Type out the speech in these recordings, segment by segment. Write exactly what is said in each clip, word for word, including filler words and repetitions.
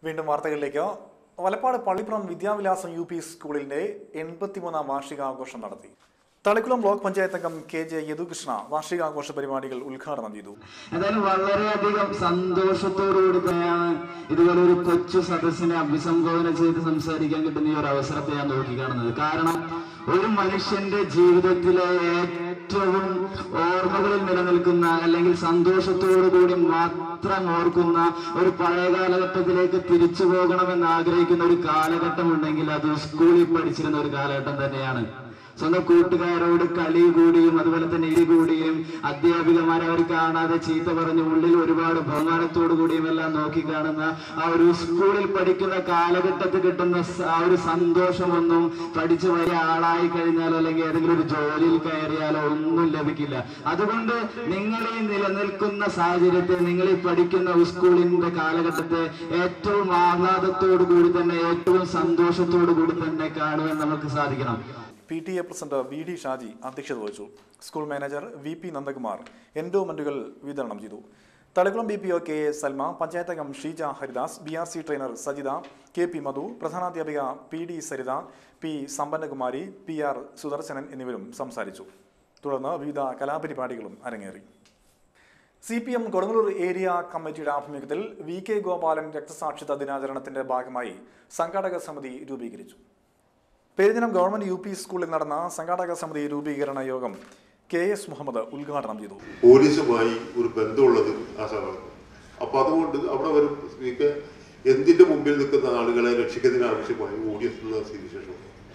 വീണ്ടും വാർത്തകളിലേക്ക്. Valappad Pallippuram Vidyavilasam U P സ്കൂളിന്റെ എൺപത്തിമൂന്നാം വാർഷികാഘോഷം നടത്തി. തളിക്കുളം ബ്ലോക്ക് പഞ്ചായത്ത് അംഗം കെ ജെ യദുകൃഷ്ണ വാർഷികാഘോഷ പരിപാടികൾ ഉദ്ഘാടനം ചെയ്തു. എന്തായാലും വളരെയധികം സന്തോഷത്തോടുകൂടി തന്നെയാണ് ഇതുപോലെ ഒരു കൊച്ചു സദസ്സിനെ അഭിസംബോധന ചെയ്ത് സംസാരിക്കാൻ കിട്ടുന്ന ഈ ഒരു അവസരത്തെ ഞാൻ നോക്കിക്കാണുന്നത്. കാരണം ഒരു മനുഷ്യന്റെ ജീവിതത്തിലെ ഏറ്റവും ഓർമ്മകളിൽ നിലനിൽക്കുന്ന അല്ലെങ്കിൽ സന്തോഷത്തോടു കൂടി മാത്രം ഓർക്കുന്ന ഒരു പഴയ കാലഘട്ടത്തിലേക്ക് തിരിച്ചു പോകണമെന്ന് ആഗ്രഹിക്കുന്ന ഒരു കാലഘട്ടം ഉണ്ടെങ്കിൽ അത് സ്കൂളിൽ പഠിച്ചിരുന്ന ഒരു കാലഘട്ടം തന്നെയാണ്. സ്വന്തം കൂട്ടുകാരോട് കളി കൂടിയും അതുപോലെ തന്നെ ഇരി കൂടിയും അധ്യാപികമാരെ അവർ കാണാതെ ചീത്ത പറഞ്ഞ് ഉള്ളിൽ ഒരുപാട് ബഹുമാനത്തോടു കൂടിയും എല്ലാം നോക്കി കാണുന്ന ആ ഒരു സ്കൂളിൽ പഠിക്കുന്ന കാലഘട്ടത്തിൽ കിട്ടുന്ന ആ ഒരു സന്തോഷമൊന്നും പഠിച്ചു വലിയ ആളായി കഴിഞ്ഞാലോ അല്ലെങ്കിൽ ഏതെങ്കിലും ഒരു ജോലിയിൽ കയറിയാലോ ഒന്നും ലഭിക്കില്ല. അതുകൊണ്ട് നിങ്ങൾ ഈ നിലനിൽക്കുന്ന സാഹചര്യത്തെ, നിങ്ങൾ ഈ പഠിക്കുന്ന സ്കൂളിന്റെ കാലഘട്ടത്തെ ഏറ്റവും ആഹ്ലാദത്തോടു കൂടി തന്നെ ഏറ്റവും സന്തോഷത്തോടു കൂടി തന്നെ കാണുവാൻ നമുക്ക് സാധിക്കണം. P T A president V D Shaji അധ്യക്ഷത വഹിച്ചു. School manager V P Nandakumar എൻഡോമെന്റുകൾ വിതരണം ചെയ്തു. Thalikkulam B P O K A Salma, panchayat അംഗം Sheeja Haridas, B R C trainer Sajitha, K P Madhu, പ്രധാനാധ്യാപിക P D Saritha, P Sampannakumari, P R Sudarshanan എന്നിവരും സംസാരിച്ചു. തുടർന്ന് വിവിധ കലാപരിപാടികളും അരങ്ങേറി. C P M Kodungallur area കമ്മിറ്റിയുടെ ആഭിമുഖ്യത്തിൽ വി കെ ഗോപാലൻ രക്തസാക്ഷിത്വ ദിനാചരണത്തിന്റെ ഭാഗമായി സംഘാടക സമിതി രൂപീകരിച്ചു. പെരിഞ്ഞനം ഗവൺമെന്റ് യു പി സ്കൂളിൽ നടന്ന സംഘാടക സമിതി രൂപീകരണ യോഗം കെ എസ് മുഹമ്മദ് ഉദ്ഘാടനം ചെയ്തു. പോലീസുമായി ഒരു ബന്ധമുള്ളത് ആ സമയത്ത്, അപ്പൊ അതുകൊണ്ട് അവിടെ വരും എന്തിന്റെ മുമ്പിൽ നിൽക്കുന്ന ആളുകളെ രക്ഷിക്കുന്നതിന് ആവശ്യമായി ഓടിയെത്തുന്ന സ്ഥിതിവിശേഷം.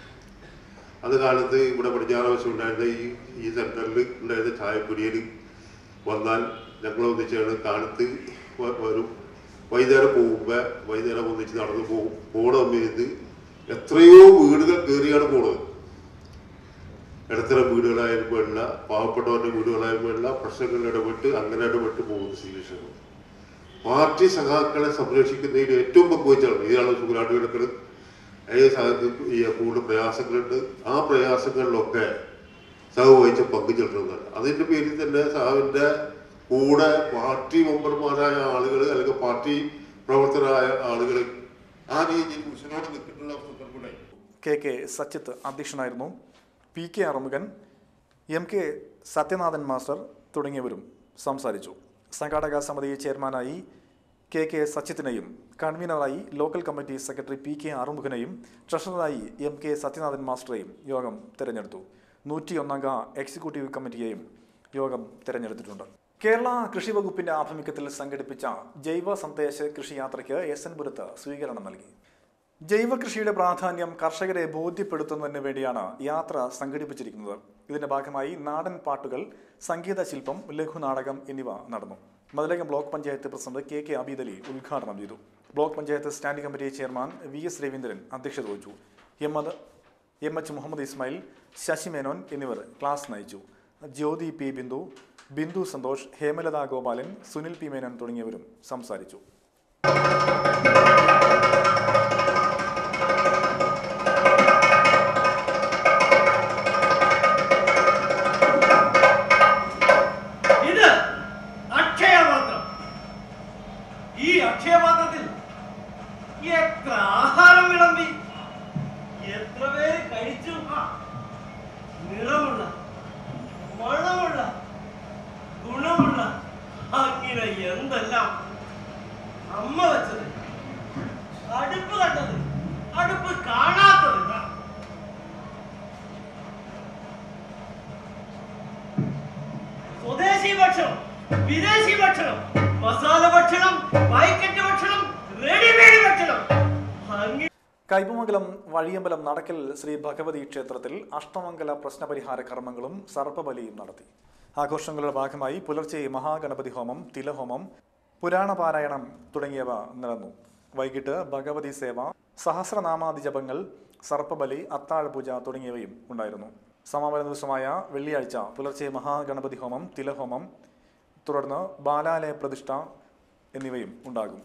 അത് കാലത്ത് ഇവിടെ പടിഞ്ഞാറാവശ്യം ഉണ്ടായിരുന്ന ഈ ഈ സെന്ററിൽ ഉണ്ടായിരുന്ന ചായപ്പൊടിയിൽ വന്നാൽ ഞങ്ങൾ ഒന്നിച്ചാണ് കാലത്ത് വരും. വൈകുന്നേരം പോകുമ്പോ വൈകുന്നേരം ഒന്നിച്ച് നടന്നു പോകും. പോണ സമയത്ത് എത്രയോ വീടുകൾ കയറിയാണ് പോണത്. ഇടത്തരം വീടുകളായാലും വേണ്ട, പാവപ്പെട്ടവരുടെ വീടുകളായാലും വേണ്ട, പ്രശ്നങ്ങളിൽ ഇടപെട്ട് അങ്ങനെ ഇടപെട്ട് പോകുന്ന സിറ്റുവേഷനാണ്. പാർട്ടി സഖാക്കളെ സംരക്ഷിക്കുന്നതിൽ ഏറ്റവും പങ്കുവച്ചാണ് ഇതാണ് സുഖമായിട്ട് കിടക്കുന്നത്. ഏത് സഹത്തിൽ ഈ കൂടുതൽ പ്രയാസങ്ങളുണ്ട്. ആ പ്രയാസങ്ങളിലൊക്കെ സഹ വഹിച്ച പങ്കു ചെലുത്തുന്നതാണ്. അതിൻ്റെ പേരിൽ തന്നെ സഹാവിൻ്റെ കൂടെ പാർട്ടി മെമ്പർമാരായ ആളുകൾ അല്ലെങ്കിൽ പാർട്ടി പ്രവർത്തകരായ ആളുകൾ ആ രീതിയിൽ മുസ്ലിനോട് നിൽക്കുന്നുള്ള സന്ദർഭമുണ്ടായി. കെ കെ സച്ചിത്ത് അധ്യക്ഷനായിരുന്നു. P K Arumughan, M K Sathyanathan master തുടങ്ങിയവരും സംസാരിച്ചു. സംഘാടക സമിതി ചെയർമാനായി കെ കെ സച്ചിത്തിനെയും കൺവീനറായി local committee secretary P K അറുമുഖനെയും ട്രഷററായി എം കെ സത്യനാഥൻ മാസ്റ്ററെയും യോഗം തിരഞ്ഞെടുത്തു. നൂറ്റിയൊന്നംഗ എക്സിക്യൂട്ടീവ് കമ്മിറ്റിയെയും യോഗം തിരഞ്ഞെടുത്തിട്ടുണ്ട്. കേരള കൃഷി വകുപ്പിന്റെ ആഭിമുഖ്യത്തിൽ സംഘടിപ്പിച്ച ജൈവ സന്ദേശ കൃഷി യാത്രയ്ക്ക് എസ് എൻ പുരത്ത് സ്വീകരണം നൽകി. ജൈവ കൃഷിയുടെ പ്രാധാന്യം കർഷകരെ ബോധ്യപ്പെടുത്തുന്നതിന് വേണ്ടിയാണ് യാത്ര സംഘടിപ്പിച്ചിരിക്കുന്നത്. ഇതിന്റെ ഭാഗമായി നാടൻ പാട്ടുകൾ, സംഗീത ശില്പം, ലഘുനാടകം എന്നിവ നടന്നു. Mathilakam block panchayat president K K Abeed Ali ഉദ്ഘാടനം ചെയ്തു. Block panchayat standing committee chairman V S Raveendran അധ്യക്ഷത വഹിച്ചു. M M H Muhammad Ismail, Sasi Menon എന്നിവർ ക്ലാസ് നയിച്ചു. ജ്യോതി പി ബിന്ദു, ബിന്ദു സന്തോഷ്, ഹേമലത ഗോപാലൻ, സുനിൽ പി മേനോൻ തുടങ്ങിയവരും സംസാരിച്ചു. ഇത് അക്ഷയപാത്രം. ഈ അക്ഷയപാത്രത്തിൽ എത്ര ആഹാരം വിളമ്പി, എത്ര പേര് കഴിച്ചു. നിറമുള്ള, മണമുള്ള, ഗുണമുള്ള അങ്ങനെ എന്തെല്ലാം. അമ്മ വെച്ചത്, അടുപ്പ് കണ്ടത്, അടുപ്പ് കാണാത്തത്. സ്വദേശി ഭക്ഷണം, വിദേശി ഭക്ഷണം, മസാല ഭക്ഷണം, പാക്കറ്റ് ഭക്ഷണം, റെഡിമെയ്ഡ് ഭക്ഷണം. കൈപ്പമംഗലം വഴിയമ്പലം നടക്കൽ ശ്രീ ഭഗവതി ക്ഷേത്രത്തിൽ അഷ്ടമംഗല പ്രശ്നപരിഹാര കർമ്മങ്ങളും സർപ്പബലിയും നടത്തി. ആഘോഷങ്ങളുടെ ഭാഗമായി പുലർച്ചെ മഹാഗണപതി ഹോമം, തിലഹോമം, പുരാണപാരായണം തുടങ്ങിയവ നടന്നു. വൈകിട്ട് ഭഗവതി സേവ, സഹസ്രനാമാദി ജപങ്ങൾ, സർപ്പബലി, അത്താഴപൂജ തുടങ്ങിയവയും ഉണ്ടായിരുന്നു. സമാപന ദിവസമായ വെള്ളിയാഴ്ച പുലർച്ചെ മഹാഗണപതി ഹോമം, തിലഹോമം, തുടർന്ന് ബാലാലയ പ്രതിഷ്ഠ എന്നിവയും ഉണ്ടാകും.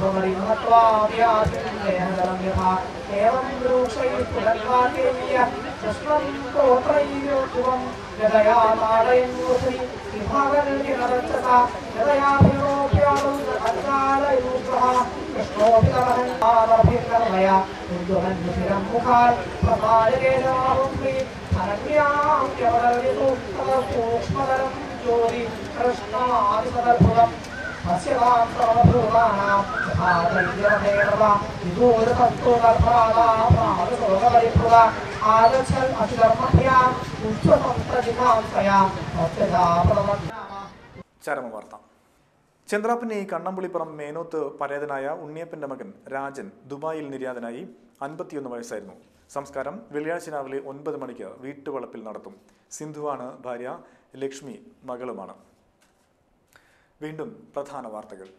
एवं ചരമവാർത്ത. ചന്ദ്രാപ്പനെ കണ്ണമ്പുളിപ്പുറം മേനോത്ത് പരേതനായ ഉണ്ണിയപ്പന്റെ മകൻ രാജൻ ദുബായിൽ നിര്യാതനായി. അൻപത്തിയൊന്ന് വയസ്സായിരുന്നു. സംസ്കാരം വെള്ളിയാഴ്ച രാവിലെ ഒൻപത് മണിക്ക് വീട്ടുവളപ്പിൽ നടത്തും. സിന്ധുവാണ് ഭാര്യ, ലക്ഷ്മി മകളുമാണ്. വീണ്ടും പ്രധാന വാർത്തകൾ.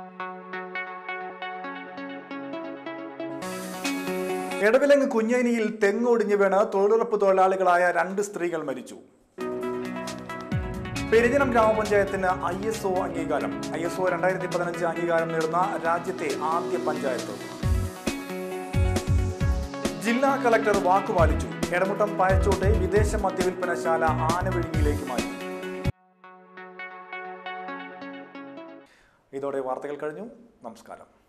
എടവിലങ്ങ് കുഞ്ഞൈനിയിൽ തെങ്ങൊടിഞ്ഞു വീണ് തൊഴിലുറപ്പ് തൊഴിലാളികളായ രണ്ട് സ്ത്രീകൾ മരിച്ചു. പെരിഞ്ഞനം ഗ്രാമപഞ്ചായത്തിന് ഐ എസ് ഒ അംഗീകാരം. ഐ എസ് ഒ രണ്ടായിരത്തി പതിനഞ്ച് അംഗീകാരം നേടുന്ന രാജ്യത്തെ ആദ്യ പഞ്ചായത്ത്. ജില്ലാ കളക്ടർ വാക്കുപാലിച്ചു. എടമുട്ടം പായച്ചോട്ടെ വിദേശ മദ്യവിൽപ്പനശാല ആനവിഴുങ്ങിയിലേക്ക് മാറ്റി. ഇതോടെ വാർത്തകൾ കഴിഞ്ഞു. നമസ്കാരം.